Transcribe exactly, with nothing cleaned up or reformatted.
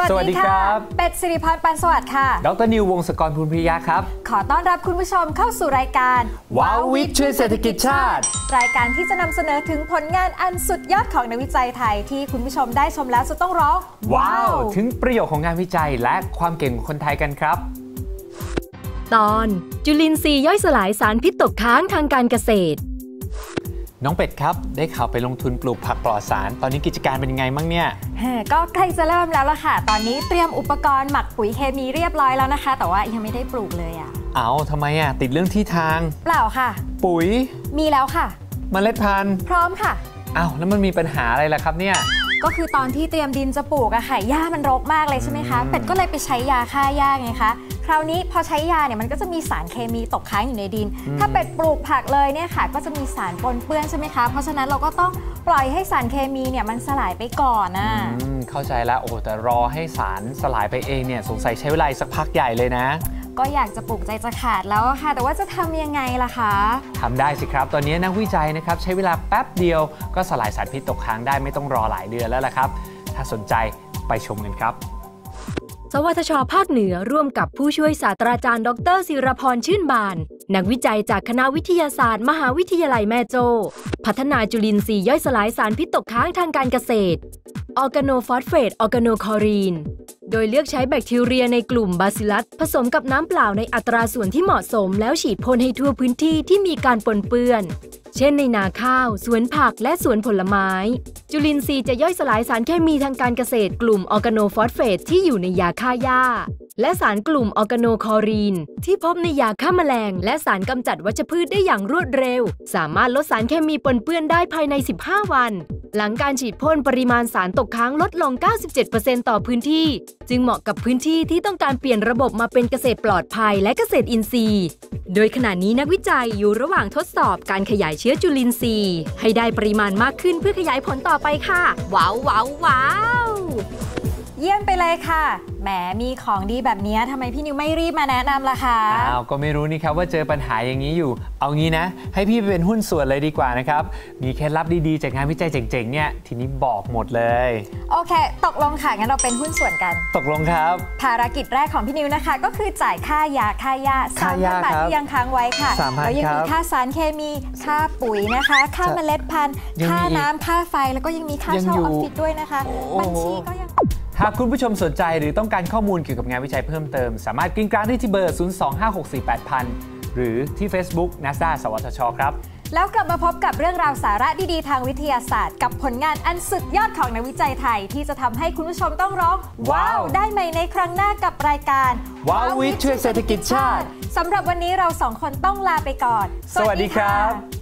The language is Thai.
สวัสดีครับเป็ดสิริพรปันสวัสดิ์ค่ะดร.นิววงศกรภูลพิริยะครับขอต้อนรับคุณผู้ชมเข้าสู่รายการว้าววิทย์ช่วยเศรษฐกิจชาติรายการที่จะนำเสนอถึงผลงานอันสุดยอดของนักวิจัยไทยที่คุณผู้ชมได้ชมแล้วจะต้องร้องว้าวถึงประโยชน์ของงานวิจัยและความเก่งของคนไทยกันครับตอนจุลินทรีย์ย่อยสลายสารพิษตกค้างทางการเกษตรน้องเป็ดครับได้ข่าวไปลงทุนปลูกผักปลอดสารตอนนี้กิจการเป็นยังไงบ้างเนี่ยก็ใกล้จะเริ่มแล้วล่ะค่ะตอนนี้เตรียมอุปกรณ์หมักปุ๋ยเคมีเรียบร้อยแล้วนะคะแต่ว่ายังไม่ได้ปลูกเลยอ่ะเอาทำไมอ่ะติดเรื่องที่ทางเปล่าค่ะปุ๋ยมีแล้วค่ะเมล็ดพันธุ์พร้อมค่ะอ้าวแล้วมันมีปัญหาอะไรล่ะครับเนี่ยก็คือตอนที่เตรียมดินจะปลูกอะค่ะหญ้ามันรกมากเลยใช่ไหมคะเป็ดก็เลยไปใช้ยาฆ่าหญ้าไงคะคราวนี้พอใช้ยาเนี่ยมันก็จะมีสารเคมีตกค้างอยู่ในดินถ้าเป็ดปลูกผักเลยเนี่ยค่ะก็จะมีสารปนเปื้อนใช่ไหมคะเพราะฉะนั้นเราก็ต้องปล่อยให้สารเคมีเนี่ยมันสลายไปก่อนนะเข้าใจแล้วโอ้แต่รอให้สารสลายไปเองเนี่ยสงสัยใช้เวลาสักพักใหญ่เลยนะก็อยากจะปลูกใจจะขาดแล้วค่ะแต่ว่าจะทำยังไงล่ะคะทำได้สิครับตอนนี้นักวิจัยนะครับใช้เวลาแป๊บเดียวก็สลายสารพิษตกค้างได้ไม่ต้องรอหลายเดือนแล้วล่ะครับถ้าสนใจไปชมกันครับสวทช.ภาคเหนือร่วมกับผู้ช่วยศาสตราจารย์ดร.ศิรพรชื่นบานนักวิจัยจากคณะวิทยาศาสตร์มหาวิทยาลัยแม่โจ้พัฒนาจุลินทรีย์ย่อยสลายสารพิษตกค้างทางการเกษตรออร์แกโนฟอสเฟตออร์แกโนคลอรีนโดยเลือกใช้แบคทีเรียในกลุ่มบาซิลัสผสมกับน้ำเปล่าในอัตราส่วนที่เหมาะสมแล้วฉีดพ่นให้ทั่วพื้นที่ที่มีการปนเปื้อนเช่นในนาข้าวสวนผักและสวนผลไม้จุลินทรีย์จะย่อยสลายสารเคมีทางการเกษตรกลุ่มออร์แกโนฟอสเฟตที่อยู่ในยาฆ่าหญ้าและสารกลุ่มออร์แกโนคลอรีนที่พบในยาฆ่าแมลงและสารกำจัดวัชพืชได้อย่างรวดเร็วสามารถลดสารเคมีปนเปื้อนได้ภายในสิบห้าวันหลังการฉีดพ่นปริมาณสารตกค้างลดลง เก้าสิบเจ็ดเปอร์เซ็นต์ ต่อพื้นที่จึงเหมาะกับพื้นที่ที่ต้องการเปลี่ยนระบบมาเป็นเกษตรปลอดภัยและเกษตรอินทรีย์โดยขณะนี้นักวิจัยอยู่ระหว่างทดสอบการขยายเชื้อจุลินทรีย์ให้ได้ปริมาณมากขึ้นเพื่อขยายผลต่อไปค่ะว้าวว้าวว้าวเยี่ยมไปเลยค่ะแหมมีของดีแบบนี้ทำไมพี่นิวไม่รีบมาแนะนำล่ะคะอ้าวก็ไม่รู้นี่ครับว่าเจอปัญหาอย่างนี้อยู่เอางี้นะให้พี่ไปเป็นหุ้นส่วนเลยดีกว่านะครับมีเคล็ดลับดีๆจากงานวิจัยเจ๋งๆเนี่ยทีนี้บอกหมดเลยโอเคตกลงค่ะงั้นเราเป็นหุ้นส่วนกันตกลงครับภารกิจแรกของพี่นิวนะคะก็คือจ่ายค่ายาค่าหญ้าสามพันบาทที่ยังค้างไว้ค่ะแล้วยังมีค่าสารเคมีค่าปุ๋ยนะคะค่าเมล็ดพันธุ์ค่าน้ำค่าไฟแล้วก็ยังมีค่าเช่าออฟฟิศด้วยนะคะบัญชีก็ยังหากคุณผู้ชมสนใจหรือต้องการข้อมูลเกี่ยวกับงานวิจัยเพิ่มเติมสามารถกริ้งกลางได้ที่เบอร์ ศูนย์ สอง ห้า หก สี่ แปด ศูนย์ ศูนย์ หรือที่ Facebook นาซา สวทช.ครับแล้วกลับมาพบกับเรื่องราวสาระดีๆทางวิทยาศาสตร์กับผลงานอันสุดยอดของนักวิจัยไทยที่จะทำให้คุณผู้ชมต้องร้องว้าวได้ใหม่ในครั้งหน้ากับรายการว้าววิทย์ช่วยเศรษฐกิจชาติสำหรับวันนี้เราสองคนต้องลาไปก่อนสวัสดีครับ